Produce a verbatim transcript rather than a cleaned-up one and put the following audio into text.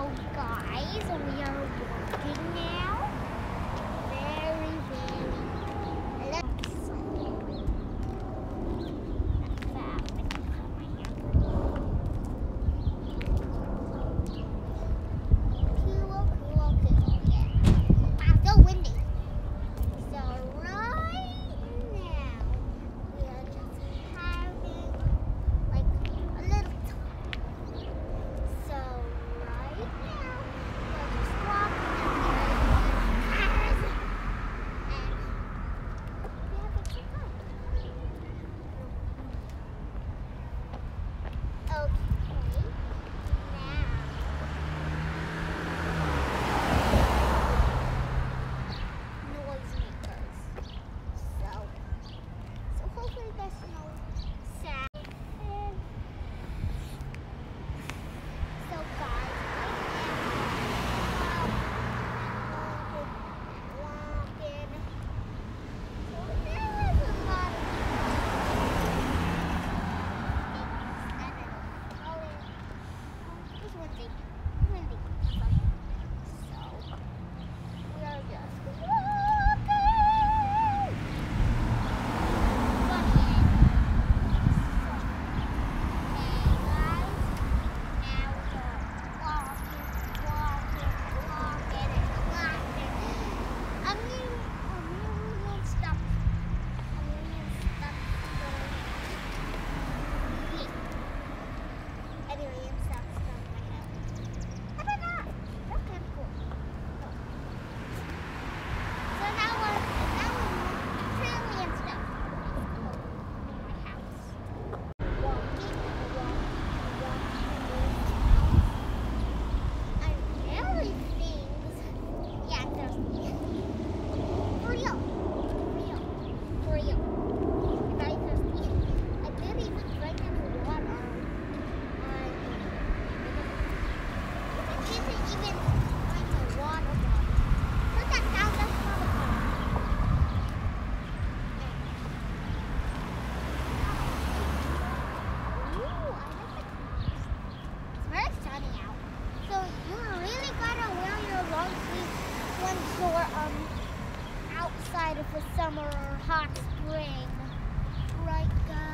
So guys, we are walking now. Very, very let's cool, cool, cool, yeah. Wow, so windy. So right now we are just having like a little time. So right now we're just walking and there's cars and we have a good time. Okay, now noisemakers. So, so hopefully there's no sound. And so guys, right now, walking, walking. So there is a lot of things that are falling. Oh, there's one thing. One thing. So we are just walking. For um outside of a summer or hot spring, right guys?